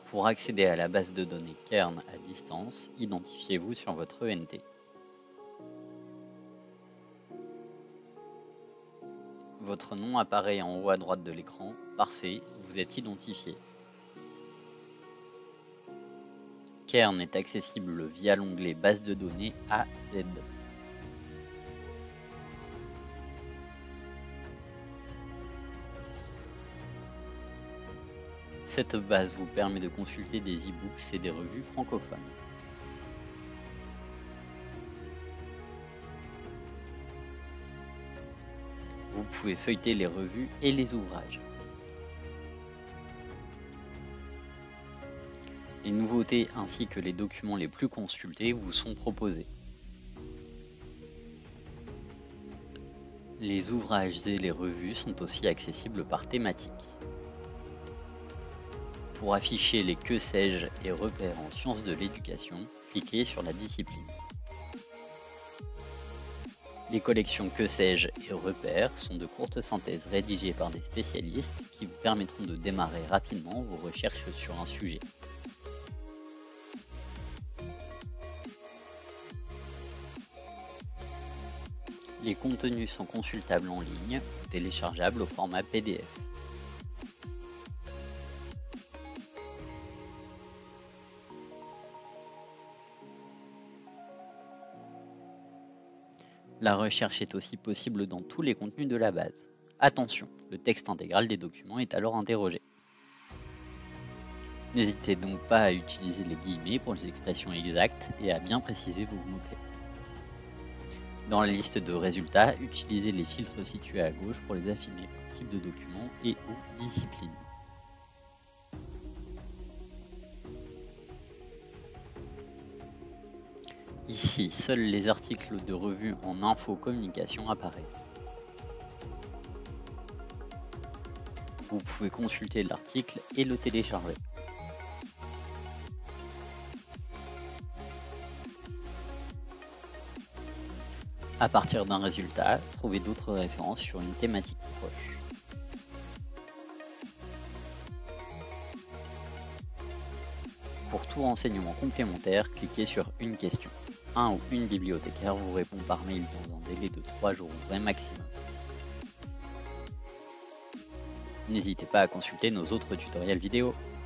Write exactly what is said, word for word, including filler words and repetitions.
Pour accéder à la base de données Kern à distance, identifiez-vous sur votre E N T. Votre nom apparaît en haut à droite de l'écran. Parfait, vous êtes identifié. Kern est accessible via l'onglet Base de données A Z. Cette base vous permet de consulter des e-books et des revues francophones. Vous pouvez feuilleter les revues et les ouvrages. Les nouveautés ainsi que les documents les plus consultés vous sont proposés. Les ouvrages et les revues sont aussi accessibles par thématique. Pour afficher les que sais-je et repères en sciences de l'éducation, cliquez sur la discipline. Les collections que sais-je et repères sont de courtes synthèses rédigées par des spécialistes qui vous permettront de démarrer rapidement vos recherches sur un sujet. Les contenus sont consultables en ligne ou téléchargeables au format P D F. La recherche est aussi possible dans tous les contenus de la base. Attention, le texte intégral des documents est alors interrogé. N'hésitez donc pas à utiliser les guillemets pour les expressions exactes et à bien préciser vos mots-clés. Dans la liste de résultats, utilisez les filtres situés à gauche pour les affiner par type de document et ou discipline. Ici, seuls les articles de revue en info-communication apparaissent. Vous pouvez consulter l'article et le télécharger. À partir d'un résultat, trouvez d'autres références sur une thématique proche. Pour tout renseignement complémentaire, cliquez sur une question. Un ou une bibliothécaire vous répond par mail dans un délai de trois jours ouvrés maximum. N'hésitez pas à consulter nos autres tutoriels vidéo.